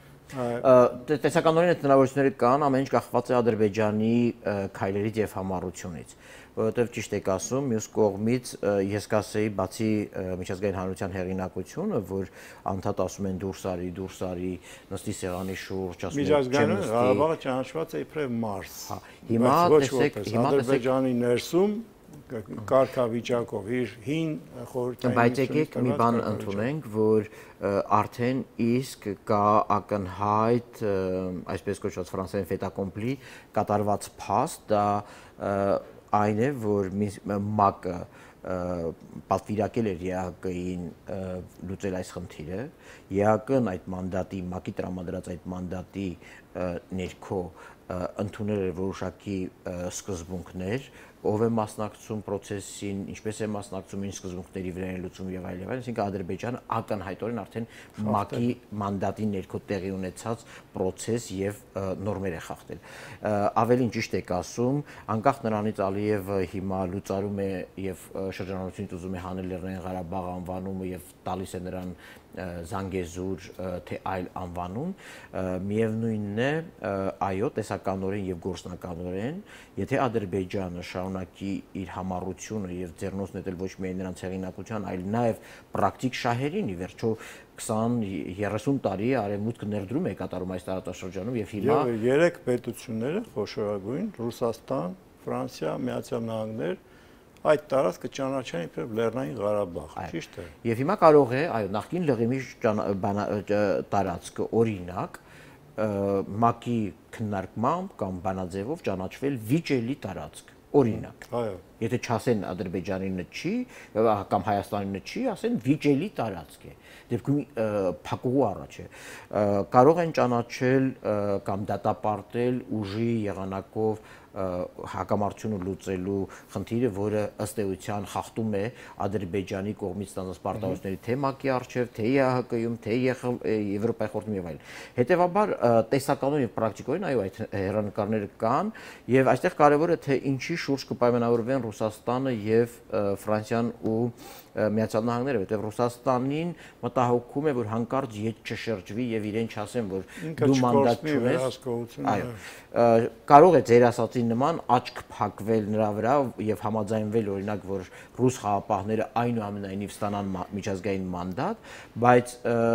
տեսականորեն այդ հնարավորությունները կան, ամեն ինչ կախված է Ադրբեջանի քայլերից եւ համառությունից, որովհետեւ ճիշտ եք ասում, մյուս կողմից ես կասեի, բացի միջազգային հանրության հեղինակությունը, որ անդադ ասում են դուրս արի, դուրս արի, նստի սեղանի շուրջ, ասում են միջազգային Ղարաբաղը ճանաչված է իբրև մարզ։ Հիմա տեսեք, հիմա Ադրբեջանի ներսում կարգավիճակով իր հին խորհրդային բայց եկեք մի բան ընդունենք, որ արդեն իսկ կա ակնհայտ, այսպես կոչված ֆրանսերեն fait accompli կատարված փաստ, դա այն է, որ ՄԱԿ-ը պատվիրակել էր ԵԱՀԿ-ին լուծել այս խնդիրը, ԵԱՀԿ-ն այդ մանդատի, ՄԱԿ-ի տրամադրած այդ մանդատի ներքո ընդունել էր որոշակի սկզբունքներ, ով է մասնակցում process-ին, ինչպես է մասնակցում, ինչ սկզբունքների վրա է լուծում եւ այլ եւ այլ, այսինքն Ադրբեջանը ակնհայտորեն արդեն ՄԱԿ-ի մանդատի ներքո տեղի ունեցած process եւ նորմեր է խախտել։ Ավելին ճիշտ եք ասում, անկախ նրանից Ալիևը հիմա լուծարում է եւ շրջանառությունից ուզում է հանել Լեռնային Ղարաբաղ անվանումը եւ տալիս է նրան Զանգեզուր թե այլ անվանում, միևնույնն է, այո, տեսականորեն եւ գործնականորեն, եթե Ադրբեջանը շարունակի իր համառությունը եւ ձեռնոց նետել ոչ միայն նրանց հեղինակության, այլ նաեւ պրակտիկ շահերին, ի վերջո քսան երեսուն տարի արևմուտքը ներդրում է կատարում այս տարածաշրջանում եւ հիմա երեք պետությունները խոշորագույն Ռուսաստան, Ֆրանսիա, Միացյալ Նահանգներ այդ տարածքը ճանաչեն իբրև Լեռնային Ղարաբաղ, ճիշտ է։ Եվ հիմա կարող է, այո, նախկին լղիմի տարածքը օրինակ ՄԱԿ-ի քննարկմամբ կամ բանաձևով ճանաչվել վիճելի տարածք, օրինակ։ Այո։ Եթե չասեն Ադրբեջանինը չի, կամ Հայաստանինը չի, ասեն վիճելի տարածք է։ Դեպքում փակուղու առաջ է։ Կարող են ճանաչել կամ դատապարտել ուժի եղանակով հակամարտությունը լուծելու խնդիրը, որը ըստ էության խախտում է Ադրբեջանի կողմից ստանձնած պարտավորությունների թե ՄԱԿ-ի առջև, թե ԵԱՀԿ-ում, թե Եվրոպայի խորհրդում եւ այլն։ Հետևաբար տեսականորեն եւ պրակտիկորեն այո այդ հեռանկարները կան եւ այստեղ կարեւոր է թե ինչի շուրջ կպայմանավորվեն Ռուսաստանը եւ Ֆրանսիան ու Միացյալ Նահանգները, որտեղ Ռուսաստանին մտահոգում է, որ հանկարծ ետ չշրջվի եւ իրեն չասեն, որ դու մանդատ չունես։ Այո, կարող է ձեր ասածի նման աչք փակվել նրա վրա եւ համաձայնվել օրինակ, որ ռուս խաղապահները այնուամենայնիվ ստանան միջազգային մանդատ, բայց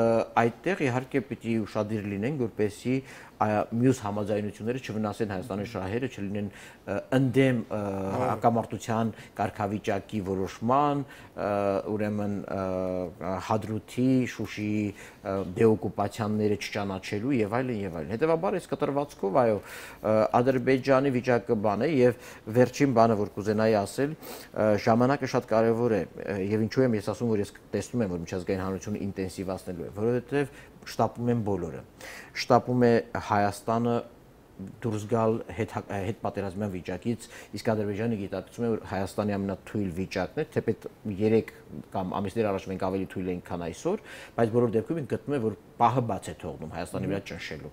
այդտեղ իհարկե պիտի ուշադիր լինենք, որպեսզի մյուս համաձայնությունները չվնասեն Հայաստանի շահերը, չլինեն ընդդեմ հակամարտության կարգավիճակի որոշման, ուրեմն Հադրութի, Շուշիի դեօկուպացիաները չճանաչելու եւ այլն եւ այլն։ Հետևաբար այս կտրվածքով այո Ադրբեջանի վիճակը բան է եւ վերջին բանը որ կուզենայի ասել, ժամանակը շատ կարեւոր է եւ ինչու եմ ես ասում, որ ես տեսնում եմ, որ միջազգային հանրությունը ինտենսիվացնելու է, որովհետեւ շտապում են բոլորը։ Շտապում է Հայաստանը դուրս գալ հետ հետ պատերազմյան վիճակից, իսկ Ադրբեջանը գիտակցում է, որ Հայաստանի ամենաթույլ վիճակն է, թեպետ երեք կամ ամիսներ առաջ մենք ավելի թույլ էինք, քան այսօր, բայց բոլոր դեպքում մենք գտնում ենք, որ պահը բաց է թողնում Հայաստանի վրա ճնշելու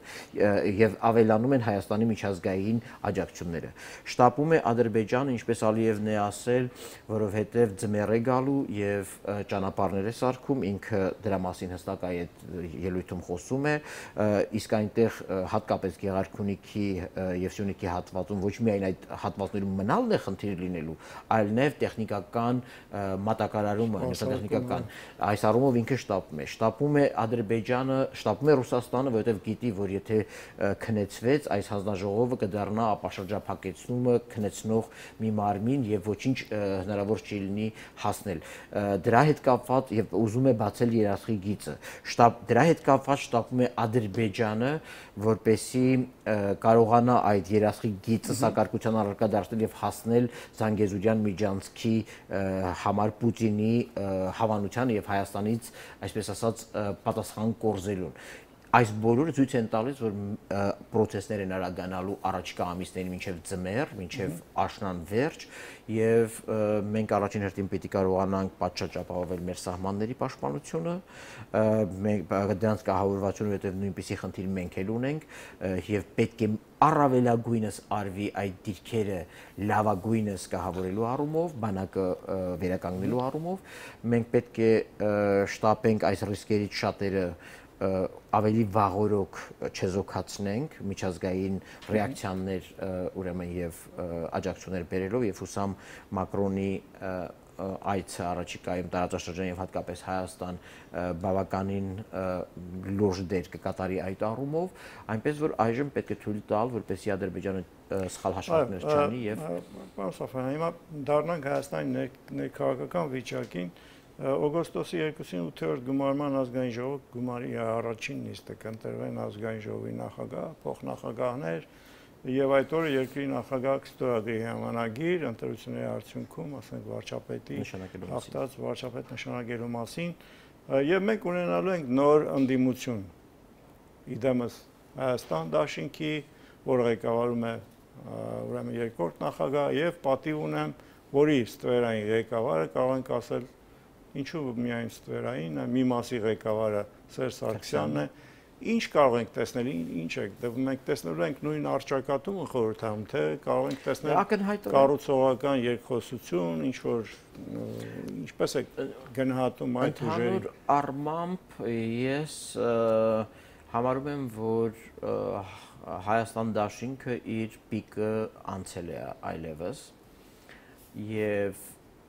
եւ ավելանում են Հայաստանի միջազգային աջակցությունները։ Շտապում է Ադրբեջանը, ինչպես Ալիևն է ասել, որովհետեւ ձմեռ է գալու եւ ճանապարհներ է սարքում, ինքը դրա մասին հստակ այդ ելույթում խոսում է, իսկ այնտեղ հատկապես Գեղարքունիքի եւ Սյունիքի հատվածում ոչ միայն այդ հատվածներում մնալն է խնդիր լինելու, այլ նաեւ տեխնիկական մատակարարումը, նշատեխնիկական։ Այս առումով ինքը շտապում է, շտապում է Ադրբեջանը, շտապում է Ռուսաստանը, որովհետեւ գիտի, որ եթե քնեցվեց այս հանձնաժողովը կդառնա ապաշրջափակեցումը քնեցնող մի մարմին եւ ոչինչ հնարավոր չի լինի հասնել։ Դրա հետ կապված եւ ուզում է բացել երաշխի գիծը։ Շտապ դրա հետ կապված շտապում է Ադրբեջանը, որպեսի կարողանա այդ երաշխի գիծը սակարկության առարկա դարձնել եւ հասնել Զանգեզուրյան միջանցքի համար Պուտինի հավանությանը եւ Հայաստանից, այսպես ասած, պատասխան կորզելուն։ Այս բոլորը ցույց են տալիս, որ procesներ են արագանալու առաջիկա ամիսներին մինչև ձմեռ, մինչև աշնան վերջ եւ մենք առաջին հերթին պիտի կարողանանք պատշաճ ապահովել մեր սահմանների պաշտպանությունը, մենք դրանց կահավորվածությունը, որովհետեւ նույնպիսի խնդիր մենք էլ ունենք եւ պետք է առավելագույնս արվի այդ դիրքերը լավագույնս կահավորելու առումով, բանակը վերականգնելու առումով, մենք պետք է շտապենք այս ռիսկերից շատերը ավելի վաղորոք չեզոքացնենք միջազգային ռեակցիաներ ուրեմն եւ աջակցություններ բերելով եւ հուսամ Մակրոնի այցը առաջիկայում տարածաշրջան եւ հատկապես Հայաստան բավականին լուրջ դեր կկատարի այդ առումով, այնպես որ այժմ պետք է թույլ տալ, որպեսզի Ադրբեջանը սխալ հաշվարկներ չանի եւ պարոն Սաֆարյան, հիմա դառնանք Հայաստանի ներքաղաքական վիճակին։ Օգոստոսի երկուսին ութերորդ գումարման ազգային ժողով գումարի առաջին նիստը կընտրվեն ազգային ժողովի նախագահ, փոխնախագահներ եւ այդ օրը երկրի նախագահ կստորագրի հրամանագիր ընտրությունների արդյունքում, ասենք վարչապետի հաղթած վարչապետ նշանակելու մասին եւ մենք ունենալու ենք նոր ընդդիմություն իդեմս Հայաստան դաշինքի, որը ղեկավարում է ուրեմն երկրորդ նախագահ եւ պատիվ ունեմ, որի ստվերային ղեկավարը կարող ենք ասել ինչու միայն ստվերային, մի մասի ղեկավարը Սերժ Սարգսյանն է։ Ինչ կարող ենք տեսնել, ինչ է, մենք տեսնելու ենք նույն առճակատումը խորհրդանում, թե կարող ենք տեսնել կառուցողական երկխոսություն, ինչ որ ինչպես է գնահատում այդ ուժերի։ Ընդհանուր առմամբ ես համարում եմ, որ Հայաստան դաշինքը իր պիկը անցել է այլևս եւ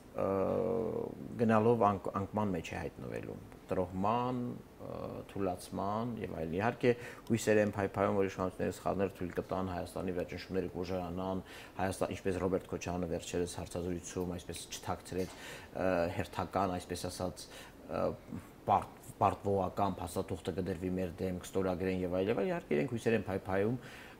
գնալով անկման մեջ է հայտնվելու, տրոհման, թուլացման եւ այլն։ Իհարկե հույսեր են փայփայում, որ իշխանությունները սխալներ թույլ կտան Հայաստանի վերջնությունները կուժանան, Հայաստան, ինչպես Ռոբերտ Քոչարյանը վերջերս հարցազրույցում այսպես չթաքցրեց հերթական, այսպես ասած, պարտվողական փաստաթուղթը կդրվի մեր դեմ, կստորագրեն եւ այլ եւ այլ։ Իհարկե իրենք հույսեր են փայփայում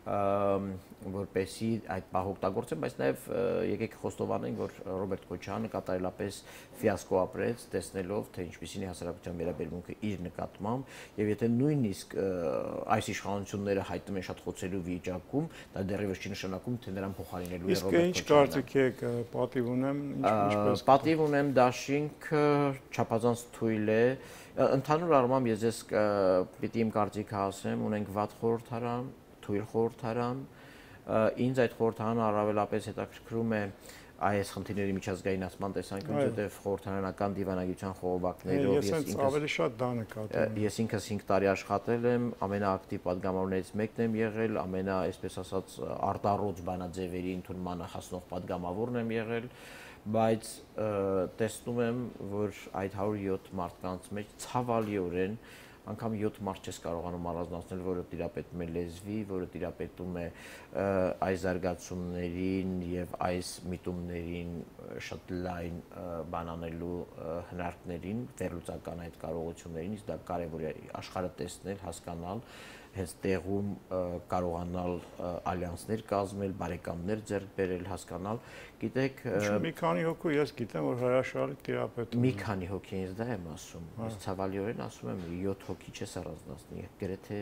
որպեսի այդ պահը օգտագործեն, բայց նաև եկեք խոստովանենք, որ Ռոբերտ Քոչարյանը կատարելապես ֆիասկո ապրեց, տեսնելով, թե ինչպիսին է հասարակության վերաբերմունքը իր նկատմամբ, եւ եթե նույնիսկ այս իշխանությունները հայտնում են շատ խոցելու վիճակում, դա դեռևս չի նշանակում, թե նրան փոխարինելու է Ռոբերտ Քոչարյանը։ Իսկ ինչ կարծիք եք, պատիվ ունեմ, ինչպես պատիվ ունեմ դաշինքը չափազանց թույլ է, ընդհանուր առմամբ ես ես պիտի իմ կարծիքը ասեմ, ունենք վատ խորհրդարան, թույլ խորհրդարան, ինձ այդ խորհրդարանը առավելապես հետաքրքրում է այս խնդիրների միջազգայնացման տեսանկյունից, որտեղ խորհրդարանական դիվանագիտության խողովակներով ես ինքս ավելի շատ դա նկատում ես ինքս հինգ տարի աշխատել եմ, ամենաակտիվ падգամավորներից մեկն եմ եղել, ամենա, այսպես ասած, արտառոց բանաձևերի ընդունմանը հասնող падգամավորն եմ եղել, բայց տեսնում եմ, որ այդ հարյուր յոթ մարդկանց մեջ ցավալիորեն անգամ յոթ մարդ չես կարողանում առանձնացնել, որը տիրապետում է լեզվի, որը տիրապետում է այս զարգացումներին եւ այս միտումներին շատ լայն բանանելու հնարքներին, վերլուծական այդ կարողություններին, իսկ դա կարեւոր է աշխարհը տեսնել, հասկանալ, հենց տեղում կարողանալ ալյանսներ կազմել, բարեկամներ ձեռք բերել, հասկանալ, գիտեք, մի քանի հոգու ես գիտեմ, որ հրաշալի տիրապետում մի քանի հոգի ինձ դա եմ ասում, ես ցավալիորեն ասում եմ յոթ հոգի չես առանձնացնի, գրեթե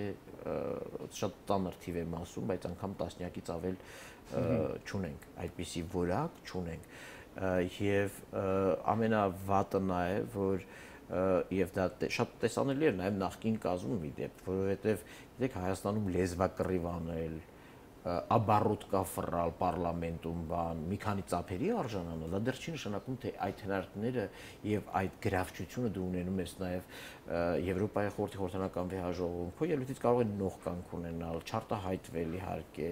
շատ ծանր թիվ եմ ասում, բայց անգամ տասնյակից ավել չունենք, այդպիսի որակ չունենք եւ ամենավատը նա է, որ եւ դա շատ տեսանելի էր նաեւ նախկին կազմում իդեպ, որովհետեւ գիտեք Հայաստանում լեզվակռիվ անել, աբառոտ կա պարլամենտում բան, մի քանի ծափերի արժանանալ, դա դեռ չի նշանակում, թե այդ հնարքները եւ այդ գրավչությունը դու ունենում ես նաեւ Եվրոպայի խորհրդի խորհրդանական վեհաժողովում, քո ելույթից կարող են նող կանք ունենալ, չարտահայտվել իհարկե,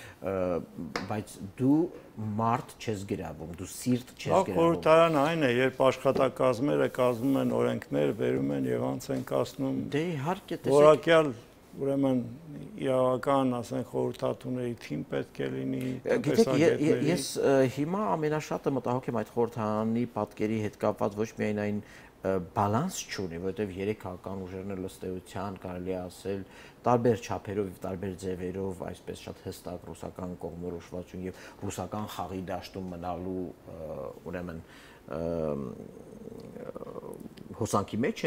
բայց դու մարդ չես գրավում, դու սիրտ չես գրավում։ Խորհրդարանը այն է, երբ աշխատակազմերը կազմում են օրենքներ, վերում են եւ անց են կասնում։ Դե իհարկե, տեսեք, որակյալ ուրեմն իրավական, ասենք, խորհրդատուների թիմ պետք է լինի, տնտեսագետների։ Ես հիմա ամենաշատը մտահոգ եմ այդ խորհրդարանի պատկերի հետ կապված ոչ միայն այն բալանս չունի, որովհետև երեք քաղաքական ուժերն էլ ըստ էության կարելի է ասել տարբեր չափերով եւ տարբեր ձևերով այսպես շատ հստակ ռուսական կողմնորոշվածություն եւ ռուսական խաղի դաշտում մնալու ուրեմն հոսանքի մեջ են,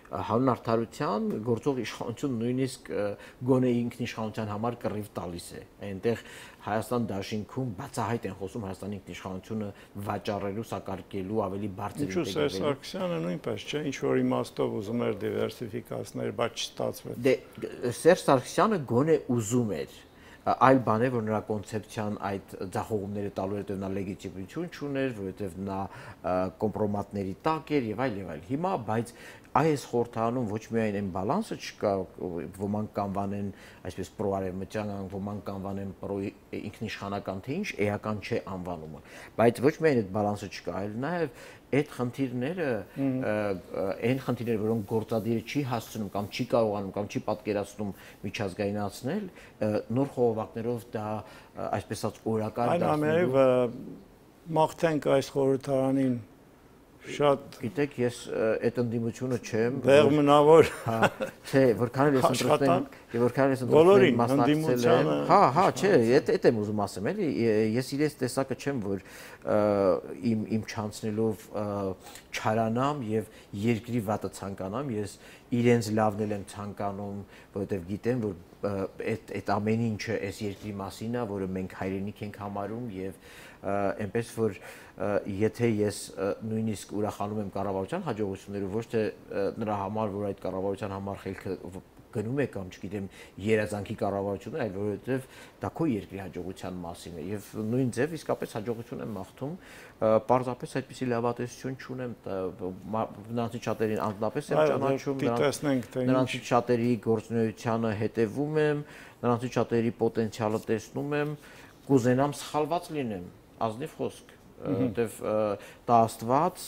հանուն արդարության գործող իշխանություն նույնիսկ գոնե ինքնիշխանության համար կռիվ տալիս է։ Այնտեղ Հայաստան դաշինքում բացահայտ են խոսում Հայաստանի ինքնիշխանությունը վաճառելու, սակարկելու, ավելի բարձր Ինչու Սերժ Սարգսյանը նույնպես չէ, ինչ որ իմաստով ուզում էր դիվերսիֆիկացնել, բայց չստացվեց։ Դե Սերժ Սարգսյանը գոնե ուզում էր, այլ բան է, որ նրա կոնցեպցիան այդ ձախողումները տալու հետև նա լեգիտիմություն չուներ, որովհետև նա կոմպրոմատների տակ էր եւ այլ եւ այլ։ Հիմա բայց այս խորհրդանում ոչ միայն այն բալանսը չկա, ոմանք կանվանեն այսպես պրոարևմտյան, ոմանք կանվանեն պրո ինքնիշխանական, թե ինչ էական չէ անվանումը, բայց ոչ միայն այդ բալանսը չկա, այլ նաեւ այդ խնդիրները, այն խնդիրները, որոնք գործադիրը չի հասցնում կամ չի կարողանում կամ չի պատկերացնում միջազգայնացնել, նոր խողովակներով դա այսպես ասած օրակարգ դարձնելու։ Այնուամենայնիվ մաղթենք այս խորհրդարանին շատ գիտեք, ես այդ ընդդիմությունը չեմ, դեղ մնավոր, հա, չէ, որքան էլ ես ընտրել եւ որքան ես ընտրել մասնակցել եմ, հա, հա, չէ, այդ եմ ուզում ասեմ, էլի, ես իրենց տեսակը չեմ, որ իմ իմ չանցնելով չարանամ եւ երկրի վատը ցանկանամ, ես իրենց լավն եմ ցանկանում, որովհետեւ գիտեմ, որ այդ այդ ամեն ինչը այս երկրի մասին է, որը մենք հայրենիք ենք համարում եւ այնպես որ եթե ես նույնիսկ ուրախանում եմ կառավարության հաջողություններով, ոչ թե նրա համար, որ այդ կառավարության համար խելքը գնում է կամ չգիտեմ երազանքի կառավարությունը, այլ որովհետև դա քո երկրի հաջողության մասին է եւ նույն ձև իսկապես հաջողություն եմ մաղթում, պարզապես այդպիսի լավատեսություն չունեմ, նրանցից շատերին անձնապես եմ ճանաչում, նրանցից շատերի գործունեությանը հետևում եմ, նրանցից շատերի պոտենցիալը տեսնում եմ, կուզենամ սխալված լինեմ, ազնիվ խոսք, որտեվ դա Աստված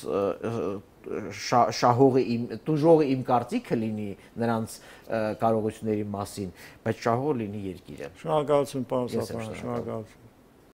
շահողը իմ դժողը իմ կարծիքը լինի նրանց կարողությունների մասին, բայց շահողը լինի երկիրը։ Շնորհակալություն, պարոն Սապարյան, շնորհակալություն։